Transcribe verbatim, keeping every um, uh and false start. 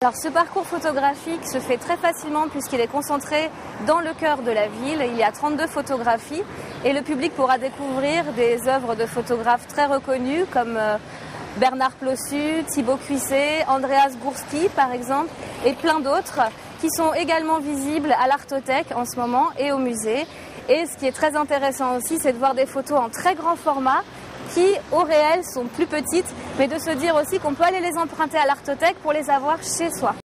Alors ce parcours photographique se fait très facilement puisqu'il est concentré dans le cœur de la ville. Il y a trente-deux photographies et le public pourra découvrir des œuvres de photographes très reconnus comme Bernard Plossu, Thibaut Cuisset, Andreas Gursky par exemple et plein d'autres qui sont également visibles à l'Artothèque en ce moment et au musée. Et ce qui est très intéressant aussi, c'est de voir des photos en très grand format qui, au réel, sont plus petites, mais de se dire aussi qu'on peut aller les emprunter à l'Artothèque pour les avoir chez soi.